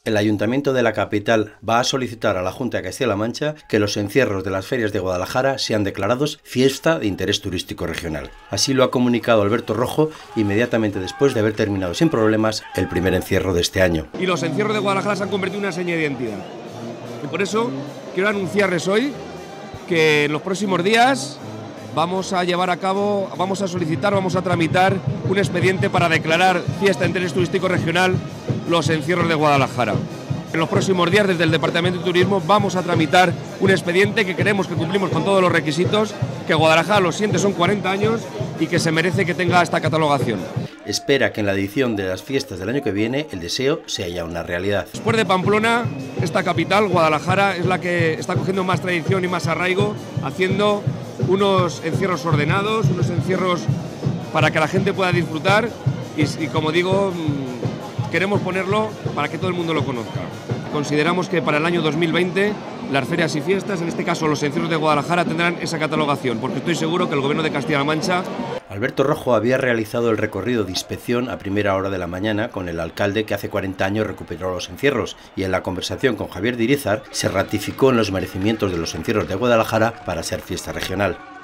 El Ayuntamiento de la capital va a solicitar a la Junta de Castilla-La Mancha que los encierros de las ferias de Guadalajara sean declarados fiesta de interés turístico regional. Así lo ha comunicado Alberto Rojo inmediatamente después de haber terminado sin problemas el primer encierro de este año. Y los encierros de Guadalajara se han convertido en una seña de identidad. Y por eso quiero anunciarles hoy que en los próximos días vamos a llevar a cabo, vamos a tramitar un expediente para declarar fiesta de interés turístico regional los encierros de Guadalajara. En los próximos días, desde el Departamento de Turismo, vamos a tramitar un expediente que creemos que cumplimos con todos los requisitos, que Guadalajara lo siente, son 40 años y que se merece que tenga esta catalogación. Espera que en la edición de las fiestas del año que viene el deseo sea ya una realidad. Después de Pamplona, esta capital, Guadalajara, es la que está cogiendo más tradición y más arraigo, haciendo unos encierros ordenados, unos encierros para que la gente pueda disfrutar y como digo, queremos ponerlo para que todo el mundo lo conozca. Consideramos que para el año 2020 las ferias y fiestas, en este caso los encierros de Guadalajara, tendrán esa catalogación, porque estoy seguro que el Gobierno de Castilla-La Mancha... Alberto Rojo había realizado el recorrido de inspección a primera hora de la mañana con el alcalde que hace 40 años recuperó los encierros, y en la conversación con Javier de Irízar se ratificó en los merecimientos de los encierros de Guadalajara para ser fiesta regional.